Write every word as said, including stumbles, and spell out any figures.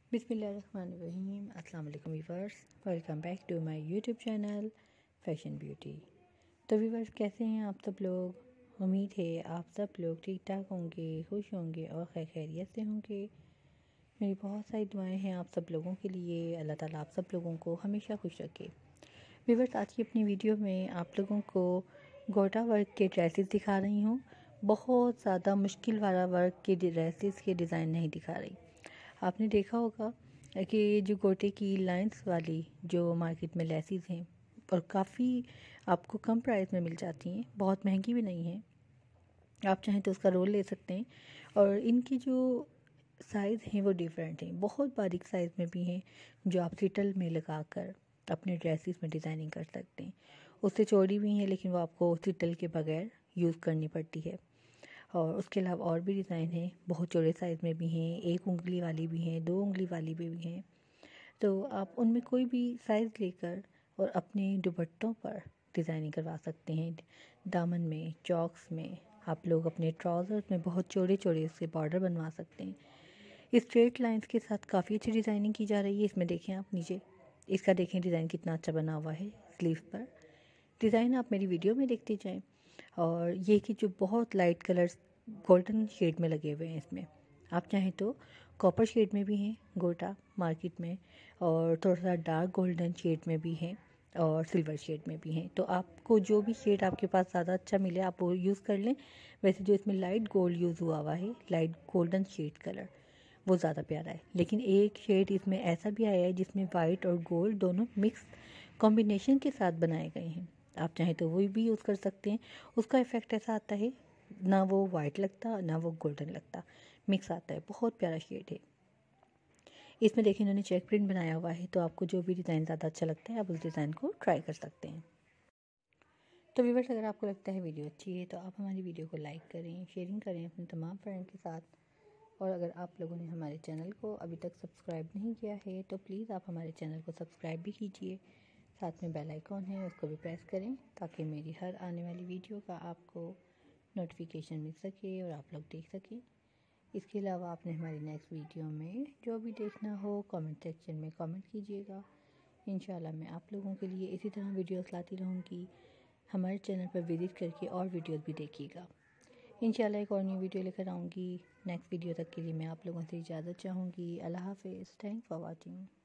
बिस्मिल्लाहिर्रहमानिर्रहीम। अस्सलाम वालेकुम viewers, welcome back to my YouTube channel fashion beauty. तो व्यूअर्स, कैसे हैं आप सब लोग? उम्मीद है आप सब लोग ठीक ठाक होंगे, खुश होंगे और खैर खैरियत से होंगे। मेरी बहुत सारी दुआएं हैं आप सब लोगों के लिए। अल्लाह ताला आप सब लोगों को हमेशा खुश रखे। व्यूअर्स, आज की अपनी वीडियो में आप लोगों को गोटा वर्क के ड्रेसेस दिखा रही हूँ। बहुत ज़्यादा मुश्किल वाला वर्क के ड्रेसेस के डिज़ाइन नहीं दिखा रही। आपने देखा होगा कि जो गोटे की लाइंस वाली जो मार्केट में लेसिस हैं और काफ़ी आपको कम प्राइस में मिल जाती हैं, बहुत महंगी भी नहीं है। आप चाहें तो उसका रोल ले सकते हैं। और इनकी जो साइज़ हैं वो डिफरेंट हैं, बहुत बारीक साइज़ में भी हैं जो आप सिटल में लगा कर अपने ड्रेसेस में डिज़ाइनिंग कर सकते हैं। उससे चौड़ी भी हैं लेकिन वो आपको सिटल के बगैर यूज़ करनी पड़ती है। और उसके अलावा और भी डिज़ाइन हैं, बहुत चौड़े साइज़ में भी हैं, एक उंगली वाली भी हैं, दो उंगली वाली भी, भी हैं। तो आप उनमें कोई भी साइज़ लेकर और अपने दुपट्टों पर डिज़ाइनिंग करवा सकते हैं। दामन में, चॉक्स में, आप लोग अपने ट्राउज़र्स में बहुत चौड़े चौड़े से बॉर्डर बनवा सकते हैं। स्ट्रेट लाइंस के साथ काफ़ी अच्छी डिज़ाइनिंग की जा रही है। इसमें देखें आप नीचे, इसका देखें डिज़ाइन कितना अच्छा बना हुआ है। स्लीव पर डिज़ाइन आप मेरी वीडियो में देखते जाएं। और ये कि जो बहुत लाइट कलर्स गोल्डन शेड में लगे हुए हैं, इसमें आप चाहें तो कॉपर शेड में भी हैं गोटा मार्केट में, और थोड़ा सा डार्क गोल्डन शेड में भी हैं और सिल्वर शेड में भी हैं। तो आपको जो भी शेड आपके पास ज़्यादा अच्छा मिले आप वो यूज़ कर लें। वैसे जो इसमें लाइट गोल्ड यूज़ हुआ हुआ है, लाइट गोल्डन शेड कलर, वो ज़्यादा प्यारा है। लेकिन एक शेड इसमें ऐसा भी आया है जिसमें वाइट और गोल्ड दोनों मिक्स कॉम्बिनेशन के साथ बनाए गए हैं। आप चाहें तो वो भी यूज़ कर सकते हैं। उसका इफ़ेक्ट ऐसा आता है, ना वो वाइट लगता ना वो गोल्डन लगता, मिक्स आता है। बहुत प्यारा शेड है। इसमें देखिए इन्होंने चेक प्रिंट बनाया हुआ है, तो आपको जो भी डिज़ाइन ज़्यादा अच्छा लगता है आप उस डिज़ाइन को ट्राई कर सकते हैं। तो व्यूअर्स, अगर आपको लगता है वीडियो अच्छी है तो आप हमारी वीडियो को लाइक करें, शेयरिंग करें अपने तमाम फ्रेंड के साथ। और अगर आप लोगों ने हमारे चैनल को अभी तक सब्सक्राइब नहीं किया है तो प्लीज़ आप हमारे चैनल को सब्सक्राइब भी कीजिए। साथ में बेल आइकॉन है, उसको भी प्रेस करें ताकि मेरी हर आने वाली वीडियो का आपको नोटिफिकेशन मिल सके और आप लोग देख सकें। इसके अलावा आपने हमारी नेक्स्ट वीडियो में जो भी देखना हो कमेंट सेक्शन में कमेंट कीजिएगा। इंशाल्लाह मैं आप लोगों के लिए इसी तरह वीडियोस लाती रहूँगी। हमारे चैनल पर विजिट करके और वीडियोस भी देखिएगा। इंशाल्लाह एक और न्यू वीडियो लेकर आऊँगी। नेक्स्ट वीडियो तक के लिए मैं आप लोगों से इजाज़त चाहूँगी। अल्लाह हाफ़िज़। Thanks for watching.